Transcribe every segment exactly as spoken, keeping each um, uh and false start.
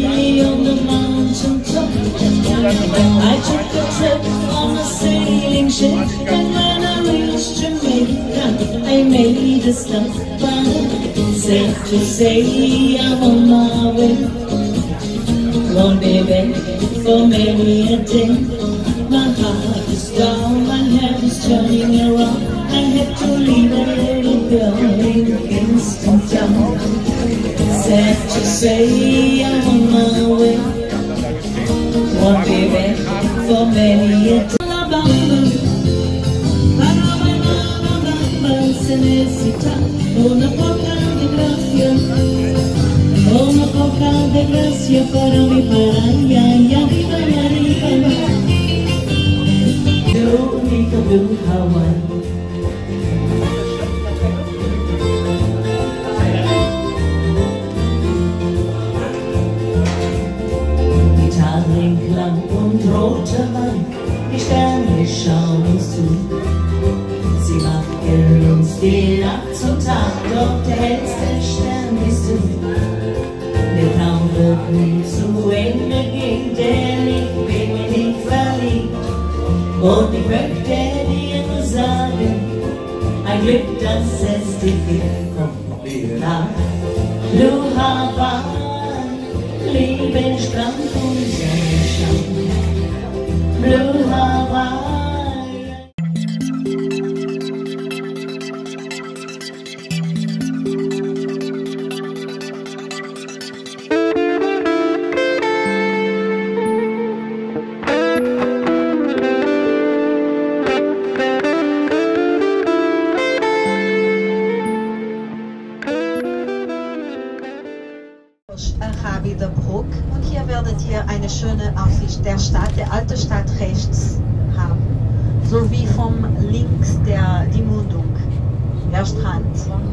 me on the mountain top. I took a trip on a sailing ship, and when I reached Jamaica, I made a stop. But safe to say, I'm on my way. Won't be back for many a day. My heart is down, my head is turning around. I had to leave a little girl in Kingston. Sad to say, I'm on my way. Won't be back for many a day. Se necesita una poca de gracia, una poca de gracia para mi para allá y arriba y arriba. Yo need to do Hawaii. Gitarrenklang und roter Wein, die Sterne schauen uns zu. Sie machen uns die Nacht zum Tag, doch der hellste Stern bist du. Der Traum wird nie zu Ende gehen, denn ich bin in dich verliebt. Und ich möchte dir nur sagen, ein Glück, dass es dich gibt. Komm nach Blue Hawaii, lieben Strand und Sonnenschein. Blue Hawaii. Bruck, und hier werdet ihr eine schöne Aussicht der Stadt, der alten Stadt rechts haben, sowie vom links der, die Mundung, der Strand.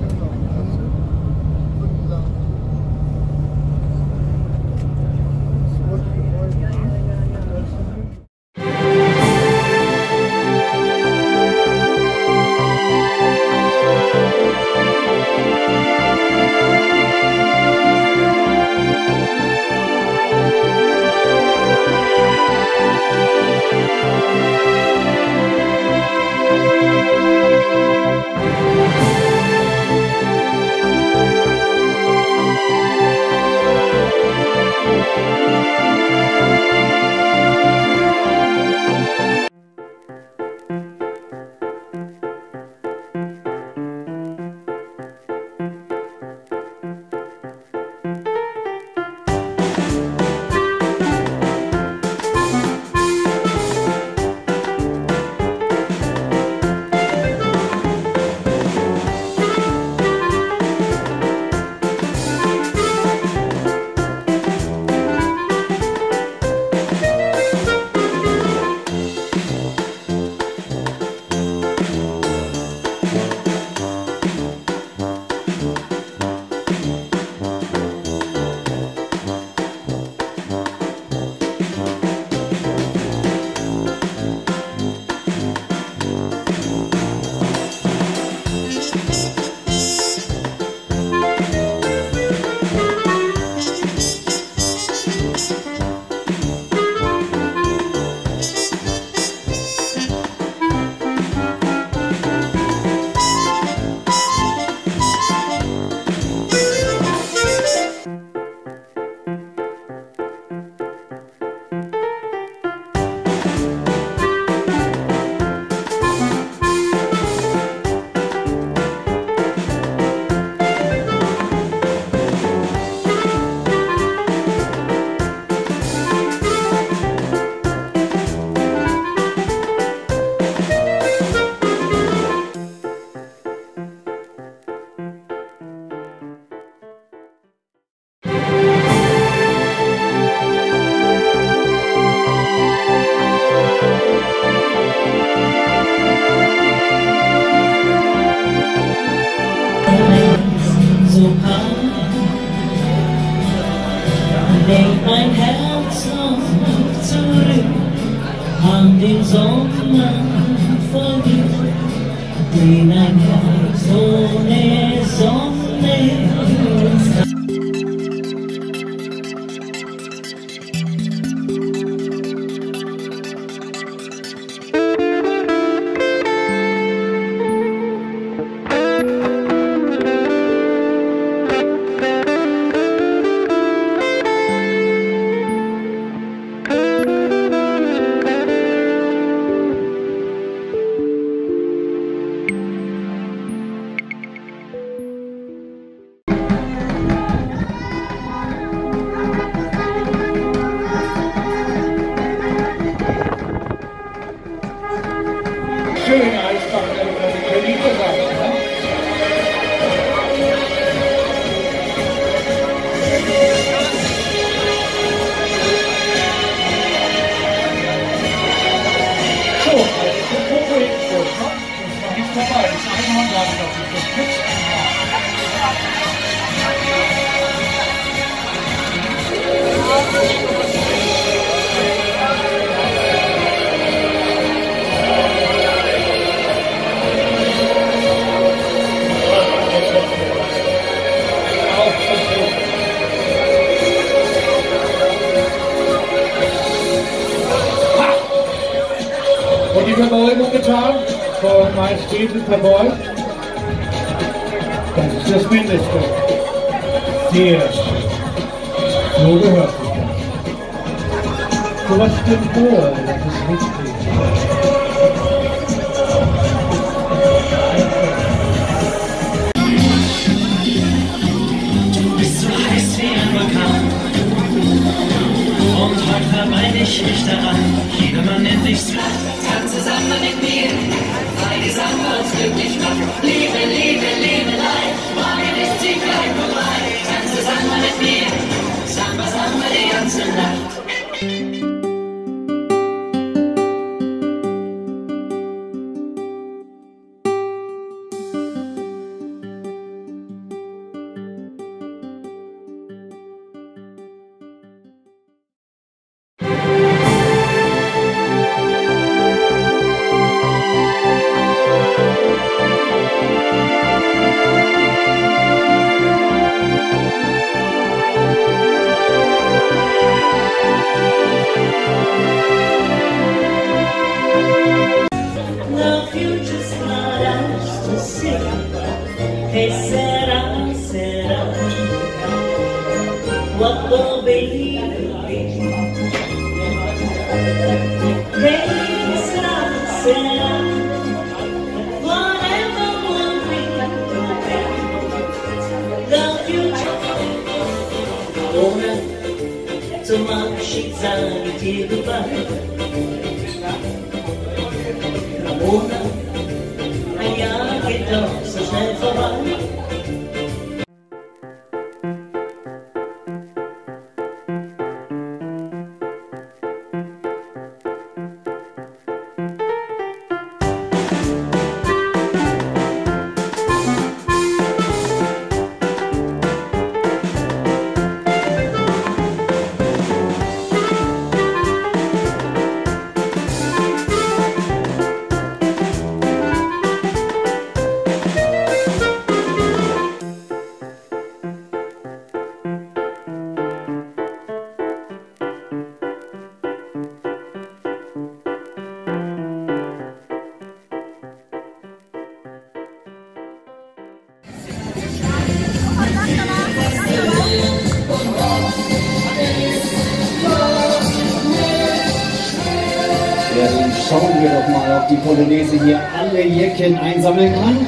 Denk mein Herz noch zurück an den Sommer von dir, den ein Herz ohne Sonne. Verbeugung getan, vor Majestäten verbeugt. Das ist das Mindeste. Sehr schön. So gehört sich das. So was stimmt wohl, das ist wichtig. Du bist so heiß wie ein Vulkan. Und heute verweile ich mich daran. Jedermann nennt dich Slut. Tanz zusammen mit mir, weil die Samba uns glücklich macht. Liebe, Liebe, Liebelei, morgen ist sie gleich vorbei. Tanz zusammen mit mir, Samba, Samba die ganze Nacht. The future's not ours to see. Hey, será, será. What will be, will be. Hey, será, será. Whatever will be, will be. The future. Ohne zum Abschied sage ich dir goodbye. Ramona, ein Jahr geht doch so schnell vorbei. Ja, dann schauen wir doch mal, ob die Polonaise hier alle Jäckchen einsammeln kann.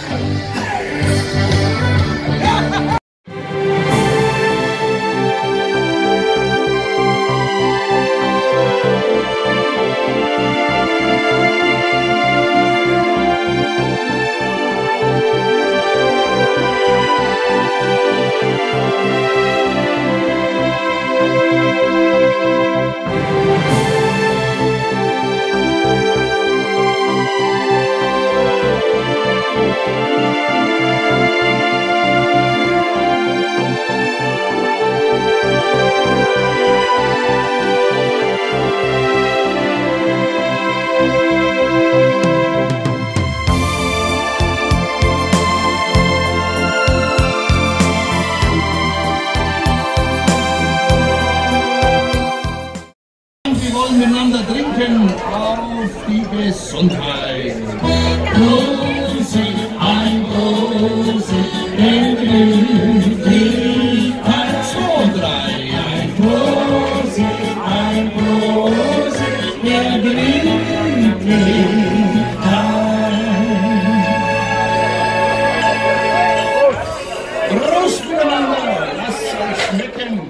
Wir wollen miteinander trinken auf die Gesundheit. Prosit, ein Prosit, der Glücklichkeit. Eins, zwei, drei, ein Prosit, ein Prosit, der Glücklichkeit. Prost miteinander, lasst euch schmecken.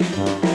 Thank you.